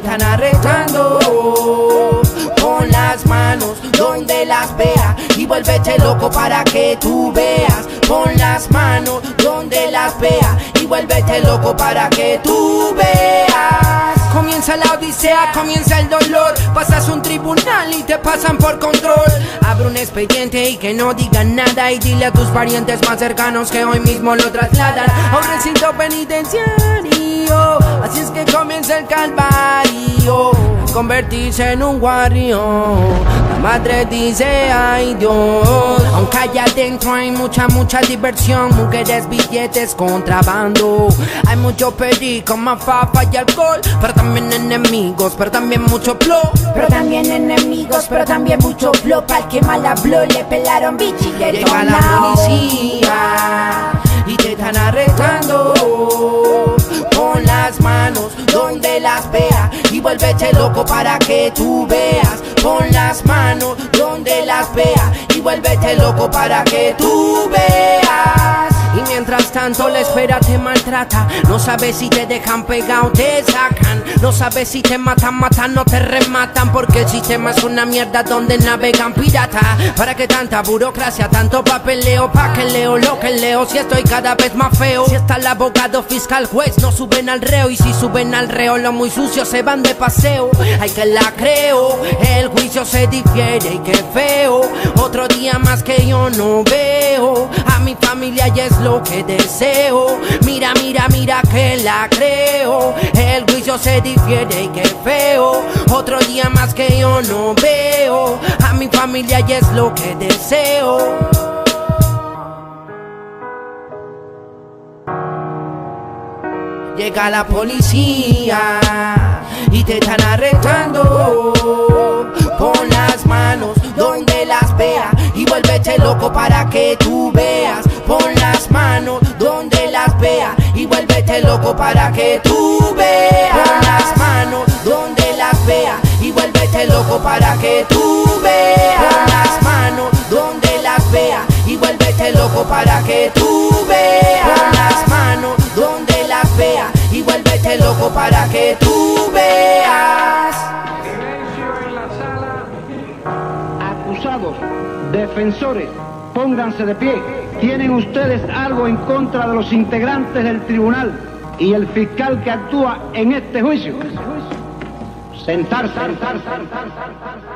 están arrestando. Pon las manos donde las veas y vuélvete loco para que tú veas. Pon las manos donde las veas y vuélvete loco para que tú veas. Comienza la odisea, comienza el dolor. Pasas un tribunal y te pasan por control. Abre un expediente y que no digan nada. Y dile a tus parientes más cercanos que hoy mismo lo trasladan a un recinto penitenciario. Así es que comienza el calvario, convertirse en un guardián. La madre dice, ay Dios, aunque allá adentro hay mucha diversión. Mujeres, billetes, contrabando. Hay mucho perico, mafafa y alcohol. Pero también enemigos, pero también mucho flow. Pero también enemigos, pero también mucho flow. Pa'l que mal habló, le pelaron bichi y llega la policía y te están arrestando. Pon las manos donde las veas y vuélvete loco para que tú veas. Pon las manos donde las veas y vuélvete loco para que tú veas. Y mientras tanto la espera te maltrata. No sabes si te dejan pegado o te sacan. No sabes si te matan, no te rematan. Porque el sistema es una mierda donde navegan piratas. ¿Para qué tanta burocracia, tanto papeleo? ¿Pa' que leo lo que leo si estoy cada vez más feo? Si está el abogado, fiscal, juez, no suben al reo. Y si suben al reo, los muy sucios se van de paseo. Ay que la creo, el juicio se difiere y qué feo. Otro día más que yo no veo a mi familia y es lo que deseo. Mira, mira, mira que la creo. El juicio se difiere y qué feo. Otro día más que yo no veo a mi familia y es lo que deseo. Llega la policía y te están arrestando. Pon las manos donde las veas y vuélvete loco para que tú veas. Pon las manos donde las veas y vuélvete loco para que tú veas. Pon las manos donde las veas y vuélvete loco para que tú veas. Pon las manos donde las veas y vuélvete loco para que tú veas. Pon las manos donde las veas y vuélvete loco para que tú veas. Silencio en la sala. Acusados, defensores, pónganse de pie. ¿Tienen ustedes algo en contra de los integrantes del tribunal y el fiscal que actúa en este juicio? Sentarse.